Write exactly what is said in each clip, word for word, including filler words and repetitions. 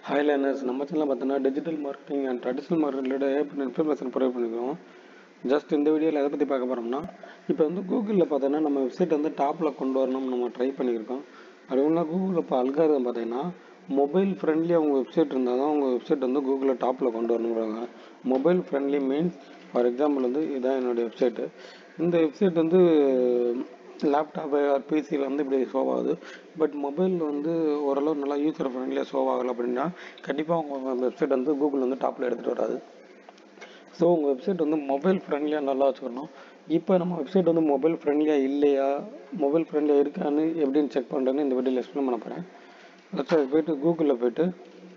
Hi learners, நம்ம சேனலில் பார்த்தோன்னா digital marketing and traditional market related information provide பண்ணிக்கிறோம். ஜஸ்ட் இந்த வீடியோவில் எதை பற்றி பார்க்க போகிறோம்னா, இப்போ வந்து கூகுளில் பார்த்தோன்னா நம்ம வெப்சைட் வந்து டாப்பில் கொண்டு வரணும்னு நம்ம ட்ரை பண்ணியிருக்கோம். அது ஒன்றா கூகுளில் இப்போ அல்காரிதம் பார்த்தீங்கன்னா மொபைல் ஃப்ரெண்ட்லியாக உங்கள் வெப்சைட் இருந்தால் தான் உங்கள் வெப்சைட் வந்து கூகுளில் டாப்பில் கொண்டு வரணுங்கிறாங்க. Mobile friendly means for example வந்து இதுதான் என்னுடைய வெப்சைட்டு. இந்த வெப்சைட் வந்து லேப்டாப்பு ஆர் பிசியில் வந்து இப்படி ஷோ ஆகுது. பட் மொபைல் வந்து ஓரளவு நல்லா யூசர் ஃப்ரெண்ட்லியாக ஷோ ஆகலை அப்படின்னா கண்டிப்பாக உங்கள் வெப்சைட் வந்து கூகுள் வந்து டாப்பில் எடுத்துகிட்டு வராது. ஸோ உங்கள் வெப்சைட் வந்து மொபைல் ஃப்ரெண்ட்லியாக நல்லா வச்சுக்கணும். இப்போ நம்ம வெப்சைட் வந்து மொபைல் ஃப்ரெண்ட்லியாக இல்லையா, மொபைல் ஃப்ரெண்ட்லியாக இருக்கான்னு எப்படின்னு செக் பண்ணுறேன்னு இந்த வீடியோவில் எக்ஸ்பிளைன் பண்ண போகிறேன். ஃபஸ்ட்டு போய்ட்டு கூகுளில் போய்ட்டு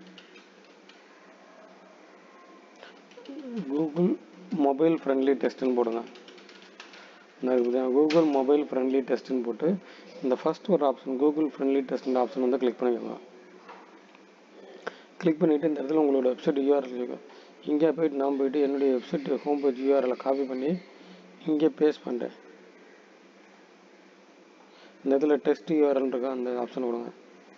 கூகுள் மொபைல் ஃப்ரெண்ட்லி டெஸ்ட்டுன்னு போடுங்க. கூகுள் மொபைல் ஃப்ரெண்ட்லி டெஸ்ட்டுன்னு போட்டு இந்த ஃபஸ்ட் ஒரு ஆப்ஷன் கூகுள் ஃப்ரெண்ட்லி டெஸ்ட்ன்ற ஆப்ஷன் வந்து கிளிக் பண்ணிக்கோங்க. கிளிக் பண்ணிவிட்டு இந்த இடத்துல உங்களோட வெப்சைட் யூஆர்எல் இருக்கும். இங்கே போய்ட்டு நான் போய்ட்டு என்னுடைய வெப்சைட் ஹோம் பேஜ் யூஆர்எலை காப்பி பண்ணி இங்கே பேஸ்ட் பண்ணுறேன். இந்த இடத்துல டெஸ்ட் யூஆர்எல் இருக்கா அந்த ஆப்ஷன் கொடுங்க.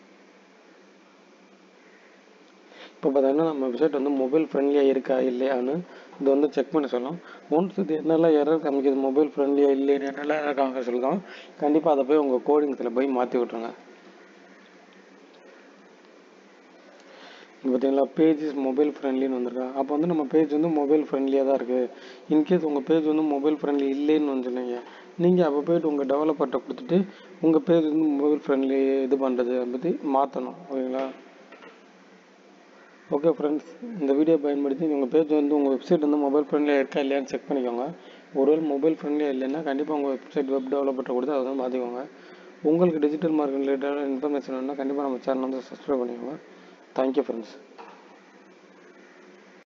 இப்போ பார்த்தீங்கன்னா நம்ம வெப்சைட் வந்து மொபைல் ஃப்ரெண்ட்லியாக இருக்கா இல்லையான்னு இது வந்து செக் பண்ணி சொல்லலாம். ஒன்ஸ் இது என்னெல்லாம் எரர் காமிக்குது, மொபைல் ஃப்ரெண்ட்லியாக இல்லைன்னு என்னெல்லாம் எரர் காமிக்க சொல்லலாம், கண்டிப்பாக அதை போய் உங்கள் கோடிங்ஸில் போய் மாற்றி விட்ருங்க. பார்த்தீங்களா, பேஜ் இஸ் மொபைல் ஃப்ரெண்ட்லின்னு வந்திருக்கா. அப்போ வந்து நம்ம பேஜ் வந்து மொபைல் ஃப்ரெண்ட்லியாக தான் இருக்குது. இன்கேஸ் உங்கள் பேஜ் வந்து மொபைல் ஃப்ரெண்ட்லி இல்லைன்னு வந்துச்சுனீங்க, நீங்கள் அப்போ போய்ட்டு உங்கள் டெவலப்பர்கிட்ட கொடுத்துட்டு உங்கள் பேஜ் வந்து மொபைல் ஃப்ரெண்ட்லி இது பண்ணுறது அதை பற்றி மாற்றணும். ஓகேங்களா? ஓகே ஃப்ரெண்ட்ஸ், இந்த வீடியோ பயன்படுத்தி உங்கள் பேஜ் வந்து உங்கள் வெப்சைட் வந்து மொபைல் ஃப்ரெண்ட்லியாக இருக்கா இல்லையான்னு செக் பண்ணிக்கோங்க. ஒருவேளை மொபைல் ஃப்ரெண்ட்லியாக இல்லைன்னா கண்டிப்பாக உங்கள் வெப்சைட் வெப் டெவலப்பர்கிட்ட கொடுத்து அதை வந்து மாற்றிக்கோங்க. உங்களுக்கு டிஜிட்டல் மார்க்கெட் ரிலேட்டடான இன்ஃபர்மேஷன் வேணும்னா கண்டிப்பாக நம்ம சேனல் வந்து சப்ஸ்கிரைப் பண்ணிக்கோங்க. Thank you friends.